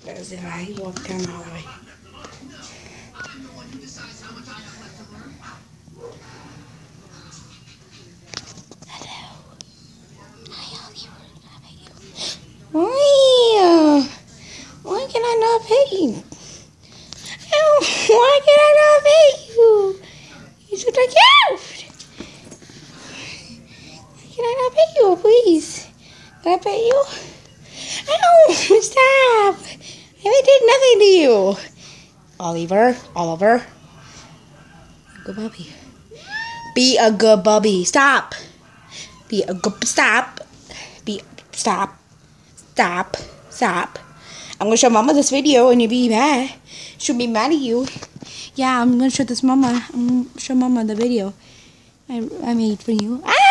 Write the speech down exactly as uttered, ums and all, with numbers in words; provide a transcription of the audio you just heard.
That's it, right? He walked down the hallway. Hello. Hi, Oliver. How about you? Why? Why can I not pay you? Why can I not pay you? You should like out. Can I not pay you, please? Can I pay you? Ow! Stop! I did nothing to you. Oliver, Oliver. Good puppy. Be a good puppy. Stop. Be a good. Stop. Be. Stop. Stop. Stop. I'm gonna show Mama this video, and you'll be mad. She'll be mad at you. Yeah, I'm gonna show this Mama. I'm gonna show Mama the video I I made for you. Ah!